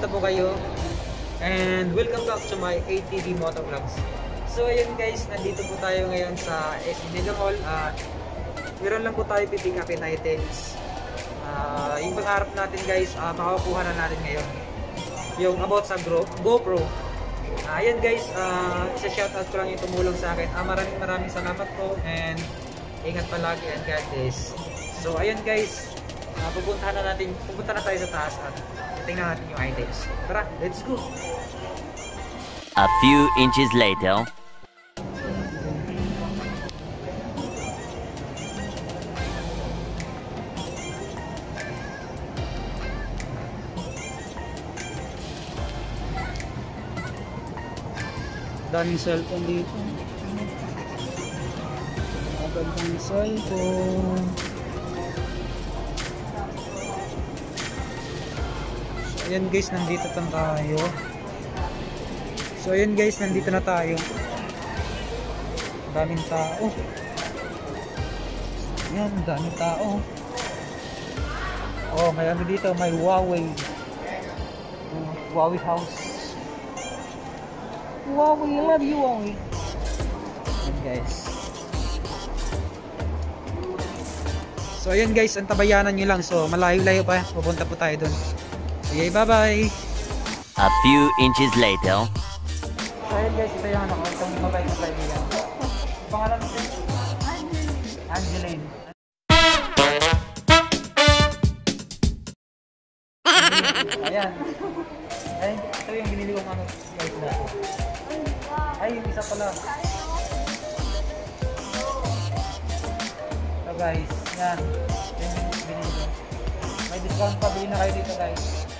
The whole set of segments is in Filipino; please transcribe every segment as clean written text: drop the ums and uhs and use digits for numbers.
Kamusta po kayo? And welcome back to my ATV Motovlogs. So ayun guys, nandito po tayo ngayon sa SM Mega Mall. Meron lang po tayo pipick upin items. Yung pangarap natin guys, makakuha na natin ngayon. Yung about sa GoPro. Ayan guys, isa-shoutout ko lang yung tumulong sa akin. Maraming salamat po and ingat palagi and God bless. So ayun guys, pupunta na tayo sa taas at tingnan natin yung items. Tara, let's go! A few inches later. Daming cellphone dito. Magandang cellphone. So ayan guys, nandito na tayo. Nandito na tayo. Daming tao. Ayan, daming tao. Oh, may ano dito, may Huawei. Huawei house. Huawei, I love you Huawei. Ayan guys. So ayan guys, ang tabayanan nyo lang. So malayo-layo pa. Pupunta po tayo dun. Okay, bye-bye. A few inches later. So ayan guys, ito yung ano ko. Itong mabait na kaibigan. Pangalan mo din? Angeline. Ayan. Ayan, ito yung binili kong ano guys natin. Ay, yung isa pala. So guys, yan. Yan yung binili ko. May discount pa, bilhin na kayo dito guys.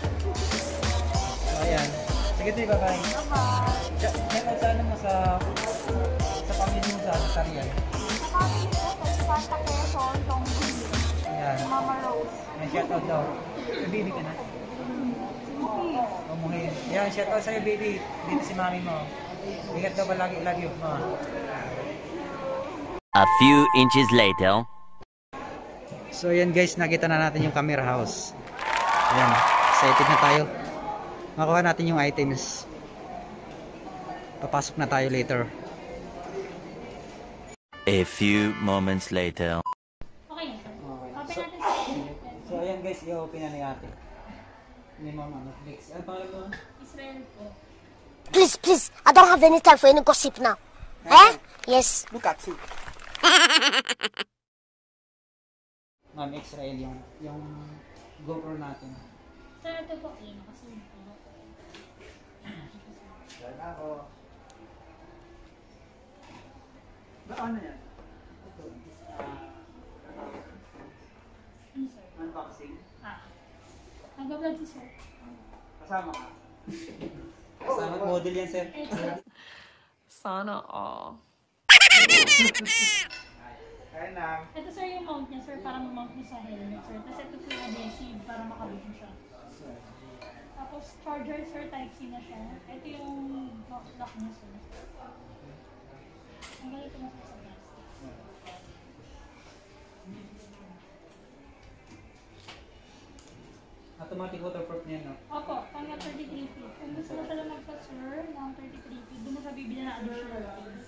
So ayan. Sige tayo, bye-bye. Meron sa ano mo sa pamilya mo sa Sarian. Sa family ko, sa Santa Quezon, Tonggi. Ayan. Mama Rose. May shoutout daw. Baby ka na? Umuhin. Yan, shoutout sa'yo baby. Dito si mami mo. Ingat daw palagi. Love you. A few inches later. So yan guys, nakita na natin yung camera house. Ayan. Excited na tayo. Makuha natin yung items. Papasok na tayo later. A few moments later. Okay. Okay. So ayan guys, i-open na ni ate. Ni mama Netflix. Ano pangalan mo? Israel po. Please, I don't have any time for any gossip now. Eh? Yes. Look at you. Ma'am, Israel yung GoPro natin. Sir, ito po kayo. Nakasunod po. Diyan ako. Ano yan? Ito. Ano sir? Unboxing. Nag-vlog si sir. Kasama ka? Kasama model yan, sir. Sana all. Kaya na. Ito sir yung mount niya sir, para ma-mount niya sa helmet sir. Tapos ito po yung adhesive para makabit mo siya. Tapos charger sir, Type-C na siya. Ito yung lock niya sir. Ang ganito na sir sa plastic. Automatic waterproof niya, no? Opo, pang 33 feet. Kung gusto mo talaga magpa-sir ng 33 feet, doon mo siya bibili na additional things.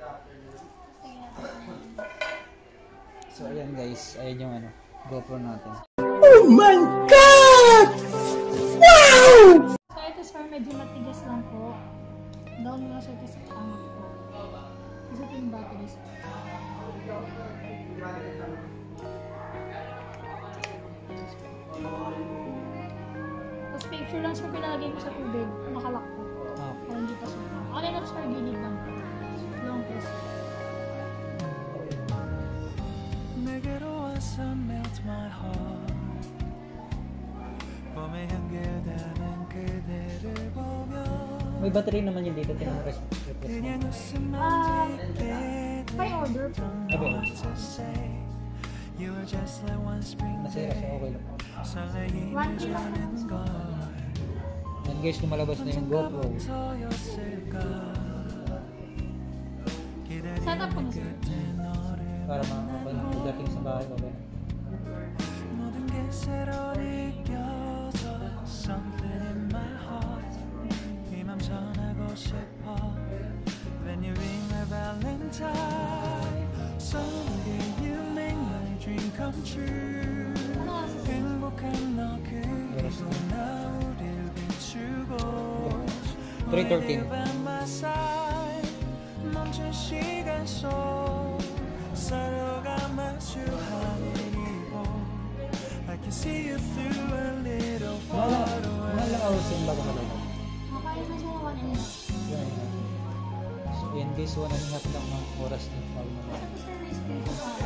So ayan guys, ayan yung ano, GoPro natin. Oh my God! Wow! So ito sir, medyo matigas lang po. Down mo na siya kasi angat po. Kasi ito yung battery sir. Tapos picture lang sir, pinalagay mo sa tubig, nakalak po. Para hindi pa sir. Okay na sir, gilid lang po. Long press. melt my heart 봄에 향기다는 그대를 보며 May battery naman yun dito, tinang-request. 그냥 웃음만 May order po. You were just like one spring Nasira siya, okay lang. 설레이는 1K lang po. 걸 Yan guys, lumalabas na yung GoPro. 언제부터였을까 Setup po na sir. Para makapagdating sa bahay, okay. 모든 게 새로 느껴져 Something in my heart Valentine. Someday you make my dream come true. 행복한 너 그리고 나 우릴 비추고 3:13. 멈춘 시간 속 서로가 마주하는 이곳 I can see you through a little far away. Mahal lang hours yung bago malala. Makaya na siya 1.5. So yan guys, 1.5 lang ang oras ng bago malala. Tapos na na-spray ko pa.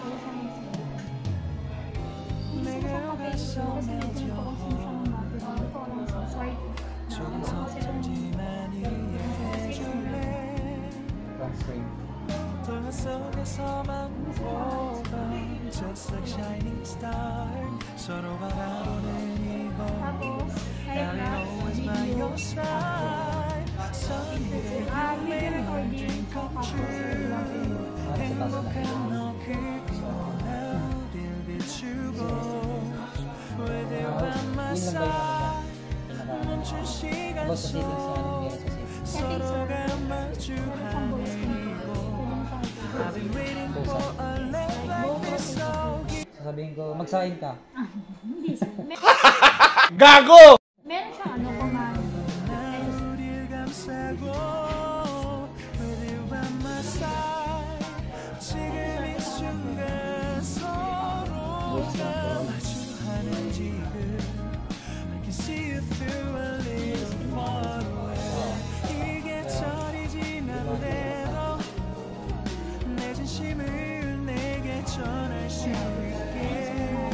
Minsan sa kape ko, kasi medyo nagpo-consume siya ng bago. Bago ko lang sa swipe. Kasi lang Transfer. 동화 속에서만 보던 just like shining star 서로 바라보는 이곳 tapos, I'll always by your side Someday you make my dream come true 행복한 너 그리고 나 우릴 비추고 With you by my side 멈춘 시간 속 서로가 마주하는 I've been waiting for a love like this so Sasabihin ko, magsahin ka. hindi siya. Gago! Meron siyang ano, command. 우릴 감싸고 With you by my side 지금 이 순간 서로가 마주하는 지금 I can see you through a little far away 이게 철이 지난대도 내 진심을 내게 전할 수 있게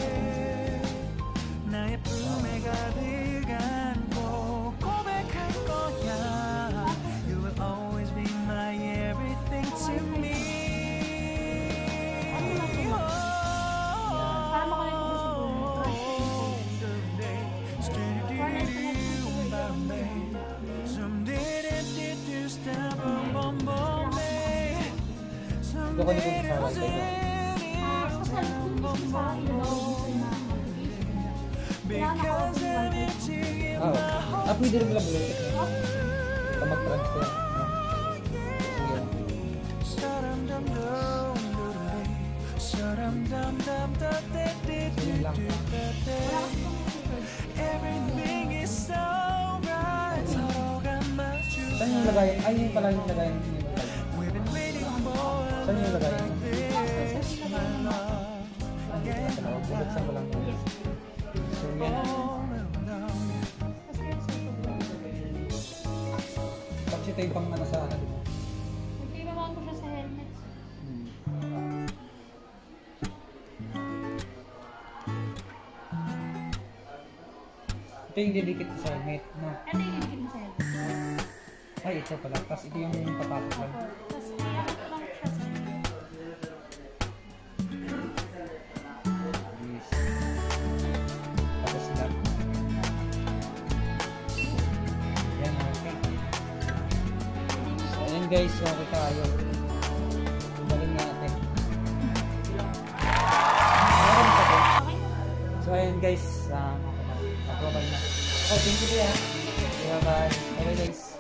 나의 품에 가득 안고 고백할 거야 You will always be my everything to me Para makulit ko Ito ko nito sa wifi ko. tapos sa kung sa ilaw dito na notification niya. Kailangan ako ng wifi. Pwede rin lang Bluetooth. Ito mag-transfer. Sige. Yun lang. Everything is so right. 서로가 마주. Saan yung lagayan? Ay, yun pala yung lagayan. We've been waiting for Saan yung lagayan? this, my love. Buksan ko lang yun. So yan. Tapos ito yung pang ano sa ano. Nagtirawan ko siya sa helmet. Ito yung didikit sa helmet. No? Ano yung hindi sa helmet? Ay, ito pala. Tapos ito yung papatok lang. Tapos kailangan ko lang siya sa helmet. Yes. Tapos sila. Yan, okay. So, ayan guys, okay tayo. Galing natin. Okay? So ayan guys, okay na. Approve na. Oh, thank you, Bea. Bye-bye. Bye-bye guys.